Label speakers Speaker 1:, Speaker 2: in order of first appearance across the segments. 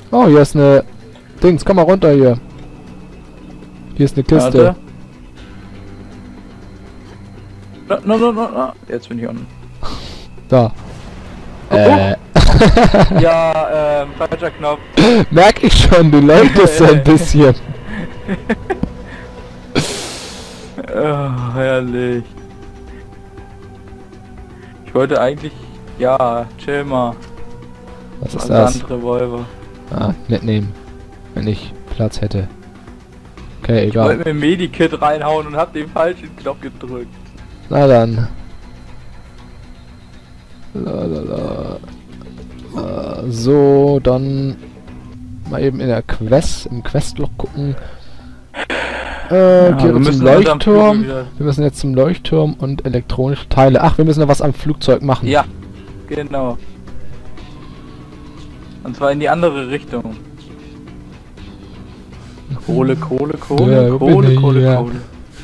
Speaker 1: Oh, hier ist eine... Dings, komm mal runter hier. Hier ist eine Kiste.
Speaker 2: Warte. No. Jetzt bin ich unten.
Speaker 1: Da.
Speaker 2: Ja, falscher Knopf.
Speaker 1: Merk ich schon, du leuchtest so ein bisschen.
Speaker 2: Oh, herrlich. Ich wollte eigentlich... Ja, chill mal.
Speaker 1: Was ist das?
Speaker 2: Sandrevolver.
Speaker 1: Ah, mitnehmen. Wenn ich Platz hätte. Okay,
Speaker 2: Ich
Speaker 1: egal.
Speaker 2: wollte mir ein Medikit reinhauen und hab den falschen Knopf gedrückt.
Speaker 1: Na dann. Lalala. So, dann mal eben in der Quest, im Questlog gucken. Gehen wir zum Leuchtturm. Wir müssen jetzt zum Leuchtturm und elektronische Teile. Ach, wir müssen noch was am Flugzeug machen.
Speaker 2: Ja, genau. Und zwar in die andere Richtung. Kohle.
Speaker 1: Ja, wo bin ich? Ja.
Speaker 2: Kohle.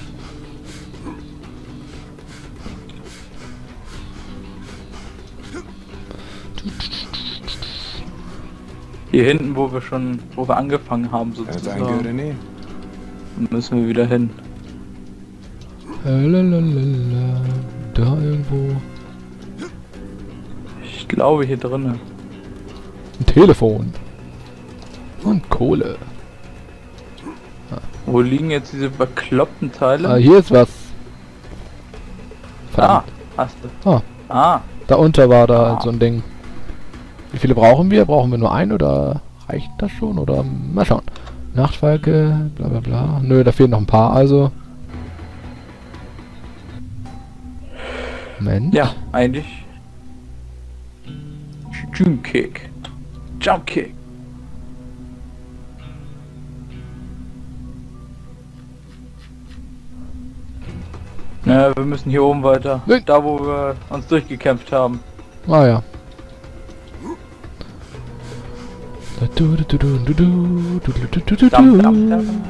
Speaker 2: Hier hinten, wo wir angefangen haben sozusagen. Müssen wir wieder hin.
Speaker 1: Lalalala. Da irgendwo.
Speaker 2: Ich glaube hier drinnen.
Speaker 1: Ein Telefon. Und Kohle.
Speaker 2: Wo liegen jetzt diese bekloppten Teile?
Speaker 1: Ah, hier ist was. Verdammt.
Speaker 2: Hast du.
Speaker 1: Ah.
Speaker 2: Ah.
Speaker 1: Da unter war da so ein Ding. Wie viele brauchen wir? Brauchen wir nur einen oder reicht das schon? Oder mal schauen. Nachtfalke, bla bla bla. Nö, da fehlen noch ein paar, also. Moment.
Speaker 2: Ja, eigentlich. Jump Kick. Jump Kick. Ja, wir müssen hier oben weiter.
Speaker 1: Nee.
Speaker 2: Da, wo wir uns durchgekämpft haben.
Speaker 1: Ah ja.
Speaker 2: Dam.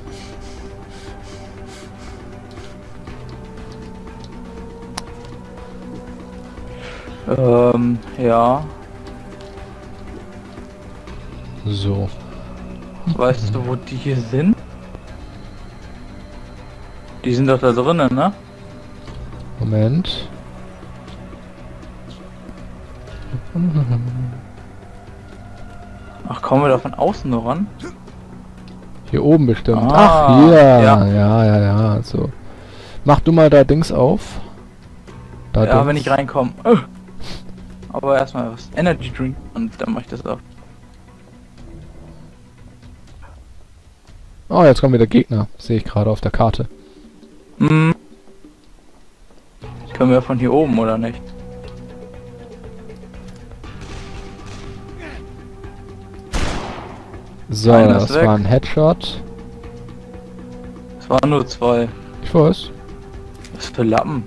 Speaker 2: Ja.
Speaker 1: So.
Speaker 2: Weißt du, wo die hier sind? Die sind doch da drinnen, ne?
Speaker 1: Moment.
Speaker 2: Ach, kommen wir da von außen noch ran?
Speaker 1: Hier oben bestimmt.
Speaker 2: Ah,
Speaker 1: Ach, hier.
Speaker 2: ja.
Speaker 1: Ja. So. Mach du mal da Dings auf. Da
Speaker 2: Ja,
Speaker 1: Dings.
Speaker 2: wenn ich reinkomme. Aber erstmal was. Energy Drink und dann mach ich das auch.
Speaker 1: Oh, jetzt kommen wieder Gegner. Sehe ich gerade auf der Karte.
Speaker 2: Hm. Können wir von hier oben, oder nicht?
Speaker 1: So,
Speaker 2: Einer ist
Speaker 1: das
Speaker 2: weg.
Speaker 1: war ein Headshot.
Speaker 2: Es waren nur 2.
Speaker 1: Ich weiß.
Speaker 2: Was für Lappen.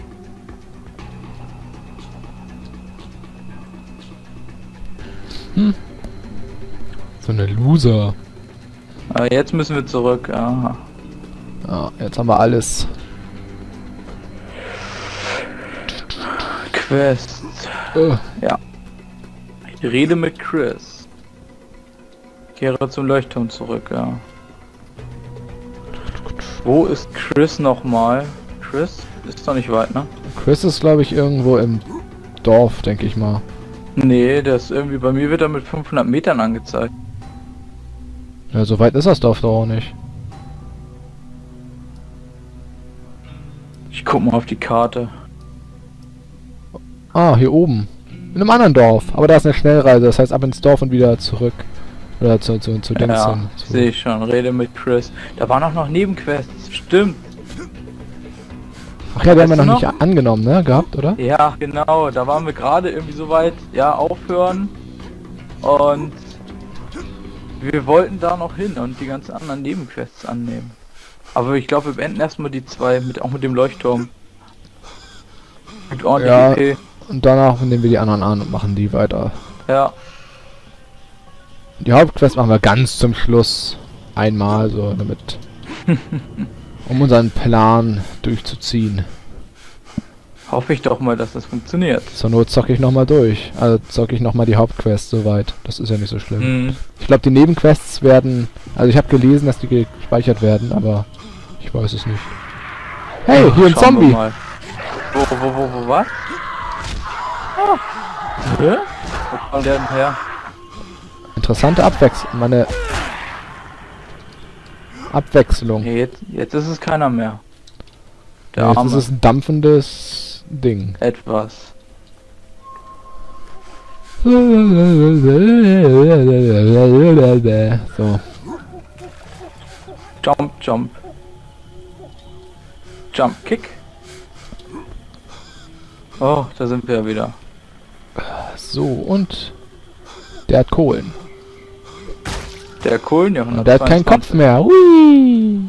Speaker 1: So eine Loser.
Speaker 2: Aber jetzt müssen wir zurück. Aha.
Speaker 1: Ja, jetzt haben wir alles.
Speaker 2: Quest. Ja. Ich rede mit Chris. Kehre zum Leuchtturm zurück, ja. Wo ist Chris nochmal? Chris? Ist doch nicht weit, ne?
Speaker 1: Chris ist, glaube ich, irgendwo im Dorf, denke ich mal.
Speaker 2: Nee, der ist irgendwie, bei mir wird er mit 500 Metern angezeigt.
Speaker 1: Ja, so weit ist das Dorf doch auch nicht.
Speaker 2: Ich guck mal auf die Karte.
Speaker 1: Ah, hier oben. In einem anderen Dorf. Aber da ist eine Schnellreise, das heißt ab ins Dorf und wieder zurück. Oder zu Dings
Speaker 2: Ja,
Speaker 1: hin. Zu-
Speaker 2: sehe ich schon. Rede mit Chris. Da waren auch noch Nebenquests. Stimmt.
Speaker 1: Ach ja, die haben wir
Speaker 2: Weißt du
Speaker 1: noch nicht angenommen, ne? Gehabt, oder?
Speaker 2: Ja, genau. Da waren wir gerade irgendwie so weit. Ja, aufhören. Und wir wollten da noch hin und die ganzen anderen Nebenquests annehmen. Aber ich glaube, wir beenden erstmal die 2 mit auch mit dem Leuchtturm. Mit ordentlich
Speaker 1: Ja.
Speaker 2: EP.
Speaker 1: Und danach nehmen wir die anderen an und machen die weiter.
Speaker 2: Ja.
Speaker 1: Die Hauptquest machen wir ganz zum Schluss. Einmal so, damit. Um unseren Plan durchzuziehen.
Speaker 2: Hoffe ich doch mal, dass das funktioniert.
Speaker 1: Zur Not zocke ich nochmal durch. Also zocke ich nochmal die Hauptquest soweit. Das ist ja nicht so schlimm.
Speaker 2: Mhm.
Speaker 1: Ich glaube, die Nebenquests werden... Also ich habe gelesen, dass die gespeichert werden, aber ich weiß es nicht. Hey, hier ein
Speaker 2: Schauen wir
Speaker 1: Zombie!
Speaker 2: mal. Wo, was? Ah. Hä? Wo kommt der denn her?
Speaker 1: Interessante Abwechslung.
Speaker 2: Nee, jetzt ist es keiner mehr. Der
Speaker 1: Ja, jetzt
Speaker 2: Arme.
Speaker 1: ist es ein dampfendes Ding.
Speaker 2: Etwas.
Speaker 1: So.
Speaker 2: Jump, jump. Jump, kick. Oh, da sind wir ja wieder.
Speaker 1: So, und... Der hat Kohlen.
Speaker 2: Der Kohlen, ja,
Speaker 1: Aber der hat keinen Kopf mehr. Hui!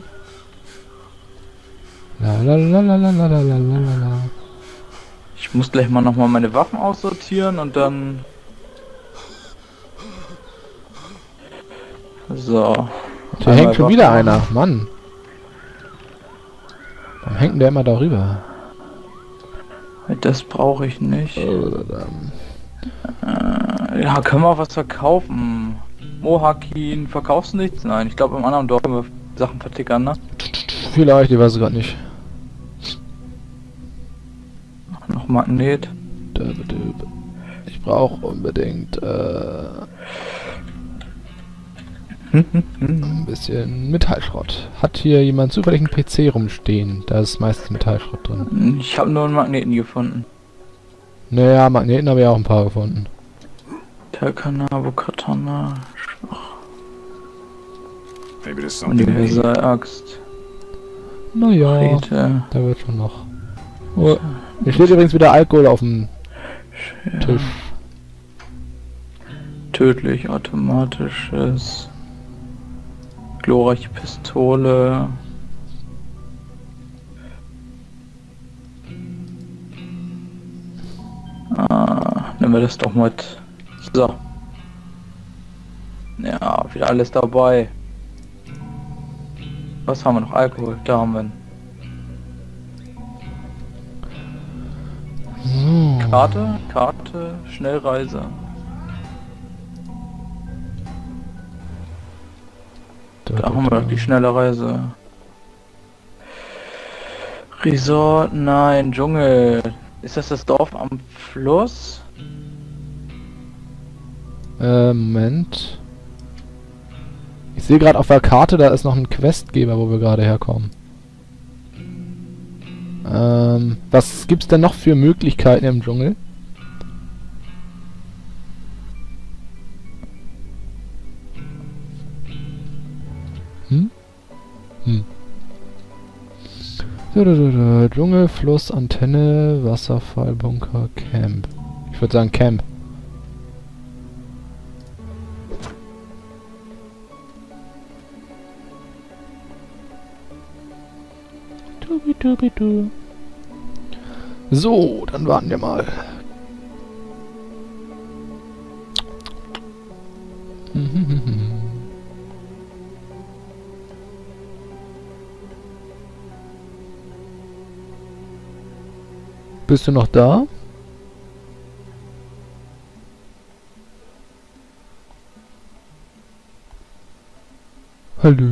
Speaker 1: La la la la la la la la la la.
Speaker 2: Ich muss gleich mal nochmal meine Waffen aussortieren und dann... So.
Speaker 1: Hier hängt schon wieder einer. Mann. Warum hängt denn der immer darüber?
Speaker 2: Das brauche ich nicht. Ja, können wir auch was verkaufen? Mohakin, verkaufst du nichts? Nein, ich glaube im anderen Dorf können wir Sachen vertickern, ne?
Speaker 1: Vielleicht, ich weiß es gerade nicht.
Speaker 2: Noch Magnet.
Speaker 1: Ich brauche unbedingt ein bisschen Metallschrott. Hat hier jemand zufällig einen PC rumstehen? Da ist meistens Metallschrott drin.
Speaker 2: Ich habe nur einen Magneten gefunden.
Speaker 1: Naja, Magneten habe ich auch ein paar gefunden.
Speaker 2: Talkanabo, Katana,
Speaker 3: Maybe there's something.
Speaker 2: Universal-Axt,
Speaker 1: Naja,
Speaker 2: Rete,
Speaker 1: da wird schon noch. Oh, hier steht übrigens wieder Alkohol auf dem Tisch.
Speaker 2: tödlich, automatisches, glorreiche Pistole. Nehmen wir das doch mit. So. Ja, wieder alles dabei. Was haben wir noch? Alkohol, da haben wir ihn.
Speaker 1: So.
Speaker 2: Karte, Schnellreise. Da haben wir doch die schnelle Reise. Resort, nein, Dschungel. Ist das Dorf am Fluss?
Speaker 1: Moment. Ich sehe gerade auf der Karte, da ist noch ein Questgeber, wo wir gerade herkommen. Was gibt's denn noch für Möglichkeiten im Dschungel? Dschungel, Fluss, Antenne, Wasserfall, Bunker, Camp. Ich würde sagen Camp. So, dann warten wir mal. Bist du noch da? Hallo?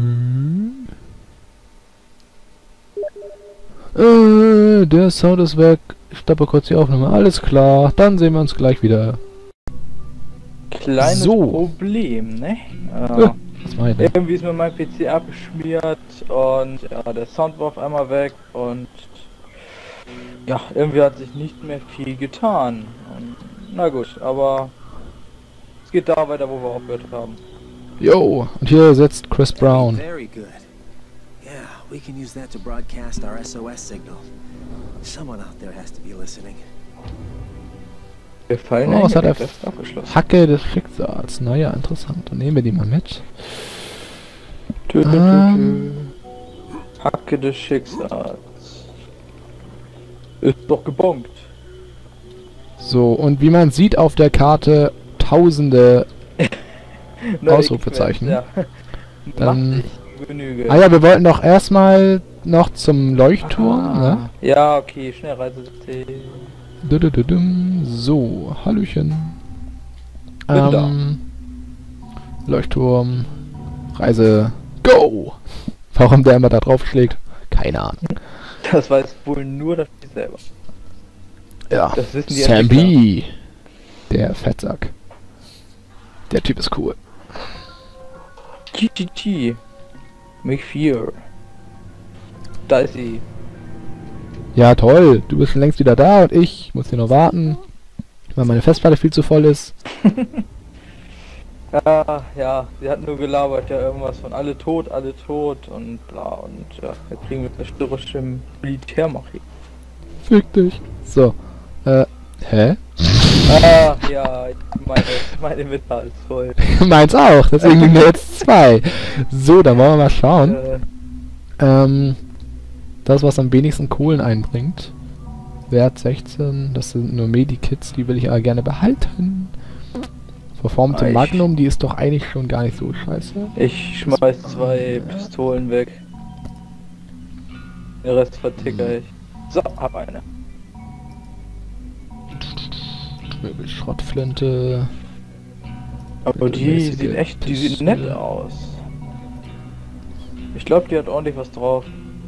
Speaker 1: Der Sound ist weg. Ich stoppe kurz die Aufnahme. Alles klar, dann sehen wir uns gleich wieder.
Speaker 2: Kleines
Speaker 1: So.
Speaker 2: Problem, ne?
Speaker 1: Was meine ich denn?
Speaker 2: Irgendwie ist mir mein PC abgeschmiert und ja, der Sound war auf einmal weg und ja, irgendwie hat sich nicht mehr viel getan. Und, na gut, aber es geht da weiter, wo wir aufgehört haben.
Speaker 1: Jo, und hier sitzt Chris Brown.
Speaker 4: Very good. Yeah, we can use that to broadcast our SOS signal. Someone out there has to be listening.
Speaker 2: Wir fallen
Speaker 1: Oh, was hat er?
Speaker 2: abgeschlossen.
Speaker 1: Hacke des Schicksals. Naja, interessant. Dann nehmen wir die mal mit.
Speaker 2: Hacke des Schicksals. Ist doch gebongt.
Speaker 1: So, und wie man sieht auf der Karte, tausende Ausrufezeichen.
Speaker 2: Ja.
Speaker 1: Dann-
Speaker 2: Macht sich Genüge.
Speaker 1: Ah ja, wir wollten doch erstmal noch zum Leuchtturm, ne?
Speaker 2: Ja, okay, Schnellreisesystem.
Speaker 1: So, Hallöchen.
Speaker 2: Bin da.
Speaker 1: Leuchtturm, Reise, go! Warum der immer da drauf schlägt? Keine Ahnung.
Speaker 2: Das weiß wohl nur das Spiel selber.
Speaker 1: Ja,
Speaker 2: Das wissen die
Speaker 1: Sam
Speaker 2: Entwickler.
Speaker 1: B. Der Fettsack. Der Typ ist cool.
Speaker 2: GGG. Make fear. Da ist sie.
Speaker 1: Ja, toll. Du bist schon längst wieder da und ich muss hier noch warten, weil meine Festplatte viel zu voll ist.
Speaker 2: Ja, sie hat nur gelabert, ja, irgendwas von alle tot und bla und ja, jetzt kriegen wir zerstörerische Militärmacht.
Speaker 1: Fick dich. So. Hä?
Speaker 2: Ja, meine Mitte ist voll.
Speaker 1: Meins auch, deswegen sind wir jetzt 2. So, dann wollen wir mal schauen. Das, was am wenigsten Kohlen einbringt. Wert 16, das sind nur Medikits, die will ich aber gerne behalten. Verformte Magnum, die ist doch eigentlich schon gar nicht so scheiße.
Speaker 2: Ich schmeiß 2 Pistolen weg. Den Rest verticker ich. So, hab eine.
Speaker 1: Schrottflinte.
Speaker 2: Aber die sieht nett aus. Ich glaube, die hat ordentlich was drauf.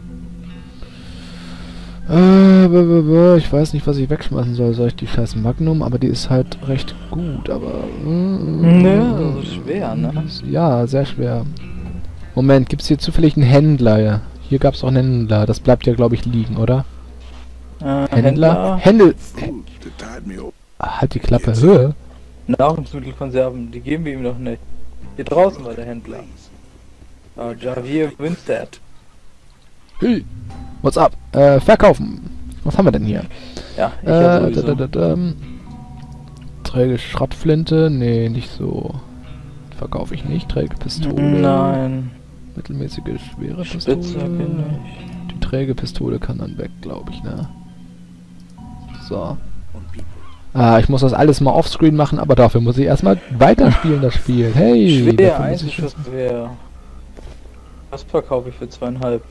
Speaker 1: Ich weiß nicht, was ich wegschmeißen soll. Soll ich die scheiß Magnum? Aber die ist halt recht gut, aber...
Speaker 2: Ne, so schwer, ne?
Speaker 1: Ja, sehr schwer. Moment, gibt's hier zufällig einen Händler? Hier gab's auch einen Händler. Das bleibt ja, glaube ich, liegen, oder? Händler? Halt die Klappe. Höhe.
Speaker 2: Nahrungsmittelkonserven, die geben wir ihm doch nicht. Hier draußen war der Händler. Javier Winstead.
Speaker 1: Hey, what's up? Verkaufen. Was haben wir denn hier?
Speaker 2: Ja, ich ja sowieso.
Speaker 1: Träge Schrottflinte? Nee, nicht so. Verkaufe ich nicht. Träge Pistole?
Speaker 2: Nein.
Speaker 1: Mittelmäßige schwere
Speaker 2: Spitzhacke
Speaker 1: Pistole?
Speaker 2: nicht.
Speaker 1: Die träge Pistole kann dann weg, glaube ich, ne? So. Ich muss das alles mal offscreen machen, aber dafür muss ich erstmal weiterspielen, das Spiel. Hey!
Speaker 2: Schwer, Einzelschussgewehr. Das verkaufe ich für 2,5.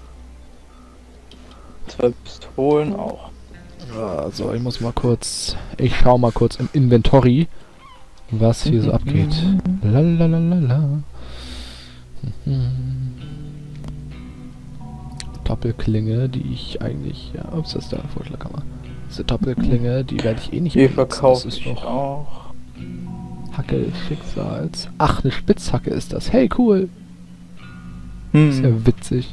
Speaker 2: 2 Pistolen auch.
Speaker 1: So, ich muss mal kurz... Ich schau mal kurz im Inventory, was hier so abgeht. Lalalala. Doppelklinge, die ich eigentlich... Ja, ups, das ist der Vorschlaghammer. Diese Doppelklinge, die werde ich eh nicht
Speaker 2: Die
Speaker 1: benutzen.
Speaker 2: verkaufe
Speaker 1: Das ist
Speaker 2: ich
Speaker 1: doch
Speaker 2: auch.
Speaker 1: Hacke des Schicksals. Ach, eine Spitzhacke ist das. Hey, cool. Ist ja witzig.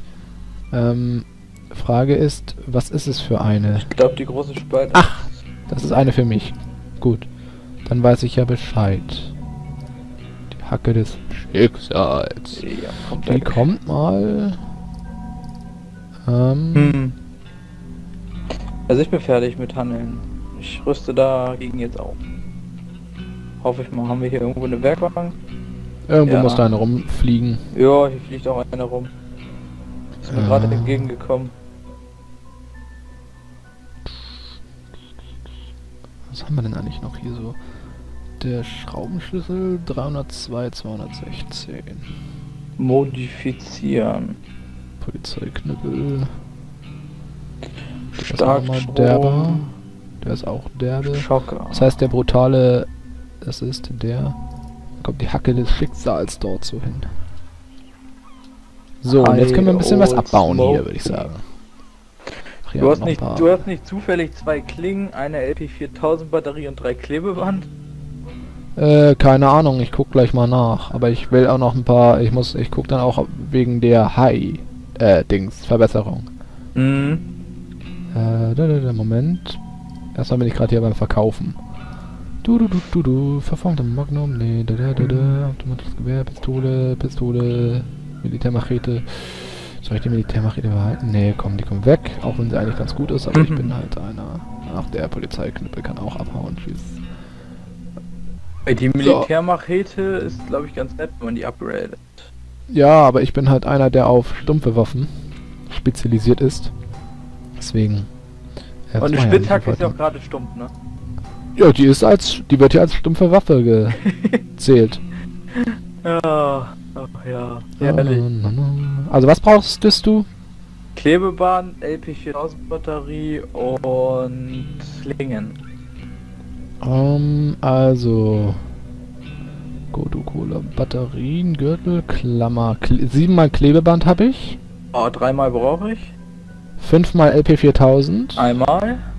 Speaker 1: Frage ist, was ist es für eine?
Speaker 2: Ich glaube, die große Spalte.
Speaker 1: Ach, das ist eine für mich. Gut. Dann weiß ich ja Bescheid. Die Hacke des Schicksals.
Speaker 2: Ja,
Speaker 1: Die kommt mal...
Speaker 2: Also ich bin fertig mit Handeln. Ich rüste dagegen jetzt auf. Hoffe ich mal, haben wir hier irgendwo eine Werkbank?
Speaker 1: Irgendwo muss da eine rumfliegen.
Speaker 2: Ja, hier fliegt auch einer rum. Ist mir gerade entgegengekommen.
Speaker 1: Was haben wir denn eigentlich noch hier so? Der Schraubenschlüssel 302, 216.
Speaker 2: Modifizieren.
Speaker 1: Polizeiknüppel.
Speaker 2: Stark
Speaker 1: derber. Der ist auch derbe.
Speaker 2: Schocker.
Speaker 1: Das heißt, der brutale... Das ist der... Da kommt die Hacke des Schicksals dort so hin. So, und jetzt können wir ein bisschen was abbauen hier, würde ich sagen. Ach, ja,
Speaker 2: du hast nicht zufällig 2 Klingen, eine LP4000 Batterie und 3 Klebeband?
Speaker 1: Keine Ahnung, ich guck gleich mal nach. Aber ich will auch noch ein paar... Ich guck dann auch wegen der Verbesserung. Moment. Erstmal bin ich gerade hier beim Verkaufen. Verformte Magnum, nee, automatisches Gewehr, Pistole, Militärmachete. Soll ich die Militärmachete behalten? Nee, komm, die kommt weg, auch wenn sie eigentlich ganz gut ist, aber ich bin halt einer. Ach, der Polizeiknüppel kann auch abhauen, tschüss.
Speaker 2: Die Militärmachete ist, glaube ich, ganz nett, wenn man die upgradet.
Speaker 1: Ja, aber ich bin halt einer, der auf stumpfe Waffen spezialisiert ist. Deswegen.
Speaker 2: Und eine Spitzhacke ist ja auch gerade stumpf, ne?
Speaker 1: Ja, die wird ja als stumpfe Waffe gezählt.
Speaker 2: Ja, ach ja, ehrlich.
Speaker 1: Also was brauchst du?
Speaker 2: Klebeband, LP4000 Batterie und Klingen.
Speaker 1: Also... Godu Cola, Batterien, Gürtel, Klammer... 7 Klebeband habe ich.
Speaker 2: Oh, 3 brauche ich.
Speaker 1: 5 LP4000.
Speaker 2: Einmal.